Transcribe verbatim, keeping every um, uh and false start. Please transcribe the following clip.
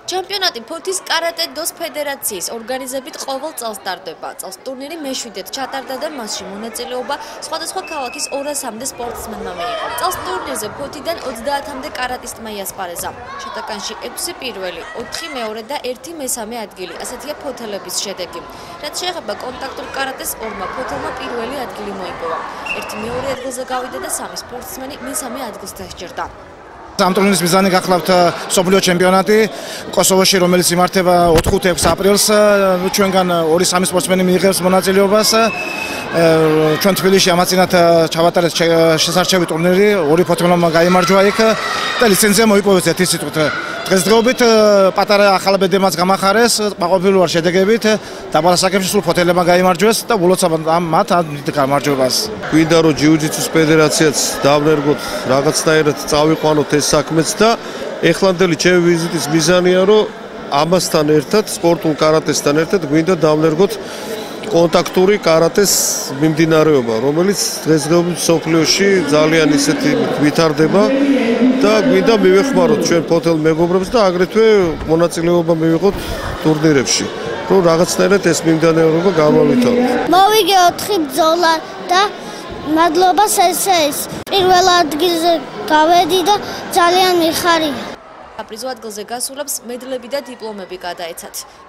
ჩემპიონატი ფოთის კარატე დოს ფედერაციის ორგანიზებით ყოველ წელს ტარდება. წელს ტურნირი მეშვიდედ ჩატარდა და მასში მონაწილეობა სხვადასხვა ქალაქის ორასამდე სპორტსმენმა მიიღო. წელს ტურნირზე ფოთიდან ოცდაათამდე კარატისტმა იასპარეზა. შეტაკანში ექვსი პირველი, ოთხი მეორე და ერთი მესამე ადგილი. ასეთია ფოთელების შედეგი. რაც შეეხება კონტაქტურ კარატეს, ორმა ფოთელმა პირველი ადგილი მოიპოვა. ერთი მეორე ადგილზე გავიდა და სამი სპორტსმენი მესამე ადგილს დასჯერდა. ამ ტურნირის მიზანი გახლავთ მსოფლიო ჩემპიონატი კოსოვოში, რომელიც იმართება ოთხ-ექვსი აპრილს. ჩვენგან ორი სამი სპორტსმენი მიიღებს მონაწილეობას. ჩვენ თბილისში ამაწინათ ჩავატარეთ შესარჩევი ტურნირი, ორი ფოთელმა გაიმარჯვა იქ და ლიცენზია მოიპოვეს ერთი სიტყვით. დღესდღეობით პატარა ახალბედემაც გამახარეს, მაყოფილვარ შედეგებით, დაბალასაკებში სულ ფოთელებმა გაიმარჯვეს და ულოცავთ მათ დიდ გამარჯვებას. გვინდა რომ ჯიუ-ჯიტსუს ფედერაციაც დავნერგოთ რაღაცნაირად წავიყვანოთ ეს საქმეც და ეხლანდელი ჩემი ვიზიტის მიზანია რომ ამასთან ერთად სპორტულ კარატესთან ერთად გვინდა დავნერგოთ კონტაქტური კარატეს მიმდინარეობა, რომელიც დღესდღეობით მსოფლიოში ძალიან ისეთი ვითარდება და გვინდა მივეხმაროთ ჩვენ ფოთელ მეგობრებს და აგრეთვე მონაწილეობა მივიღოთ ტურნირებში, რომ რაღაცნაირად ეს მიმდინარეობა გამოვიტანოთ. მოვიგე ოთხი ბრძოლა და მადლობა სესეის. პირველ ადგილზე გავედი და ძალიან მიხარია. აპრიზო ადგილზე გასულებს მედლები და დიპლომები გადაეცათ.